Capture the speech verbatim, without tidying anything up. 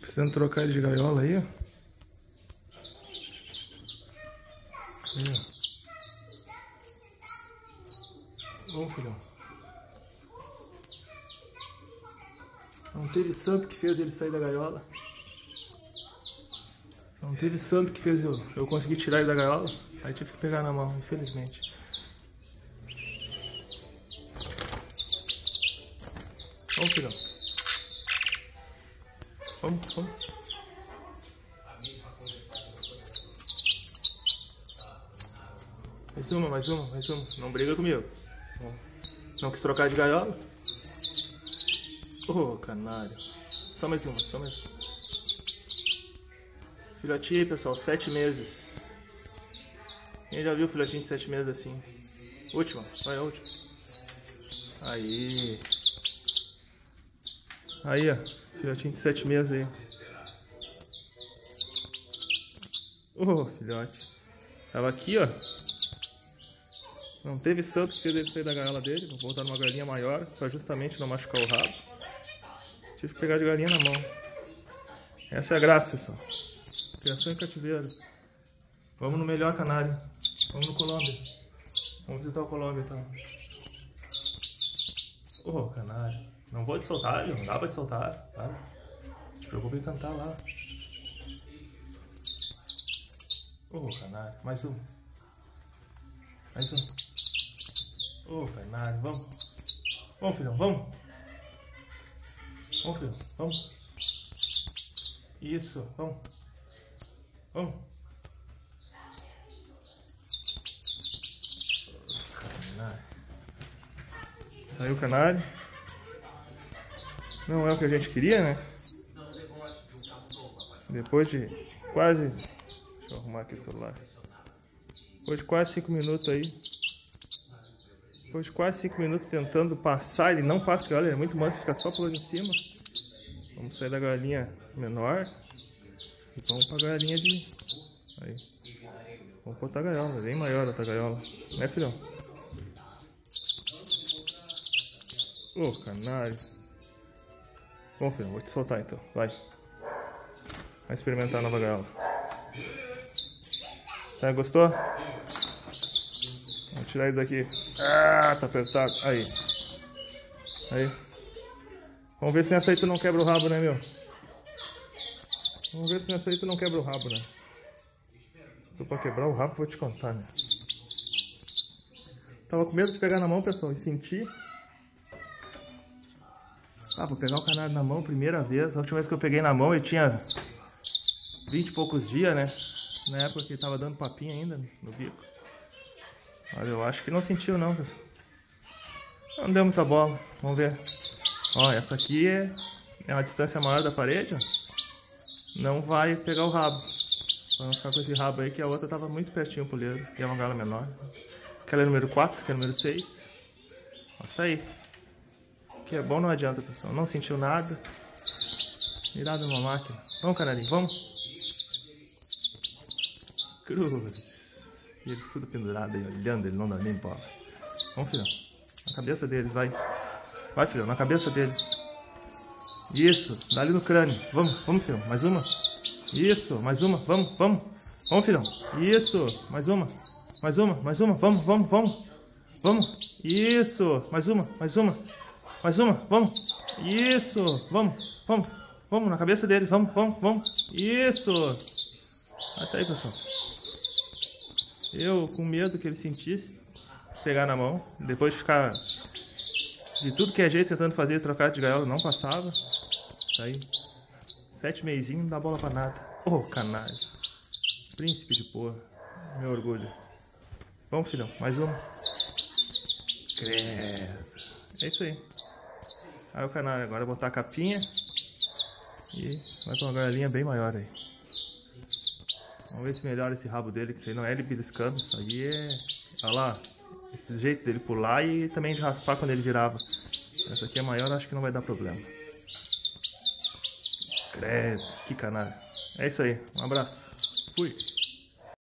Precisando trocar ele de gaiola aí, ó. Aí, ó. Ô, filhão. Não teve santo que fez ele sair da gaiola. Não teve santo que fez eu, eu conseguir tirar ele da gaiola. Aí tive que pegar na mão, infelizmente. Vamos, filhão. Vamos, vamos. Mais uma, mais uma, mais uma. Não briga comigo. Não quis trocar de gaiola? Ô, oh, canário. Só mais uma, só mais uma. Filhotinho aí, pessoal, sete meses. Quem já viu filhotinho de sete meses assim? Última, vai a última. Aí. Aí, ó. Filhotinho de sete meses aí. Ô, oh, filhote. Tava aqui, ó. Não teve santo que fez ele sair da gaiola dele. Vou botar numa galinha maior, pra justamente não machucar o rabo. Tive que pegar de galinha na mão. Essa é a graça, pessoal. Criação em cativeiro. Vamos no melhor canário. Vamos no Colômbia. Vamos visitar o Colômbia, então. Ô, oh, canário. Não vou te soltar, não dá pra te soltar. Tá? Não te preocupa em cantar lá. Ô, oh, canário. Mais um. Mais um. Ô, oh, canário. Vamos. Vamos, filhão. Vamos. Vamos, filhão. Vamos. Isso. Vamos. Vamos. Canário. Saiu o canário. Não é o que a gente queria, né? Depois de quase... Deixa eu arrumar aqui o celular. Depois de quase cinco minutos aí. Depois de quase cinco minutos tentando passar, ele não passa de gaiola, ele é muito manso, fica só pulando em cima. Vamos sair da galinha menor. E vamos pra galinha de... Aí. Vamos botar a gaiola, bem maior outra gaiola. Né, filhão? Ô, oh, canário. Bom, filhão, vou te soltar então. Vai. Vai experimentar a nova gaiola. Sai, gostou? Vamos tirar ele daqui. Ah, tá apertado. Aí. Aí. Vamos ver se nessa aí tu não quebra o rabo, né, meu? Vamos ver se nessa aí tu não quebra o rabo, né? Tô pra quebrar o rabo, vou te contar, né? Tava com medo de pegar na mão, pessoal, e sentir. Ah, vou pegar o canário na mão, primeira vez. A última vez que eu peguei na mão, ele tinha vinte e poucos dias, né? Na época que ele tava dando papinha ainda no bico. Olha, eu acho que não sentiu, não, pessoal. Não deu muita bola. Vamos ver. Ó, essa aqui é, é uma distância maior da parede, ó. Não vai pegar o rabo. Vamos ficar com esse rabo aí, que a outra tava muito pertinho pro leiro. E é uma gaiola menor. Aquela é número quatro, que é número seis. Ó, tá aí. O que é bom não adianta, pessoal. Não sentiu nada. Virado numa máquina. Vamos, canarinho, vamos. Cruz. E eles tudo pendurado aí, olhando, ele não dá nem bola. Vamos, filhão. Na cabeça deles, vai. Vai, filhão, na cabeça deles. Isso, dá ali no crânio. Vamos, vamos, filhão, mais uma. Isso, mais uma, vamos, vamos. Vamos, filhão. Isso, mais uma. Mais uma, mais uma, vamos, vamos, vamos. Vamos, isso, mais uma, mais uma. Mais uma, vamos. Isso, vamos, vamos. Vamos, na cabeça deles, vamos, vamos, vamos. Isso. Até aí, pessoal. Eu, com medo que ele sentisse, pegar na mão, depois de ficar de tudo que é jeito tentando fazer trocar de gaiola, não passava. Tá aí, sete meizinhos, não dá bola pra nada. Ô, oh, canário. Príncipe de porra. Meu orgulho. Vamos, filhão, mais uma. Credo. É isso aí. Aí o canário, agora botar a capinha e vai pra uma gaiolinha bem maior aí. Vamos ver se melhora esse rabo dele, que isso aí não é ele beliscando, isso aí é... Olha lá, esse jeito dele pular e também de raspar quando ele virava. Essa aqui é maior, acho que não vai dar problema. Credo, que canário. É isso aí, um abraço. Fui.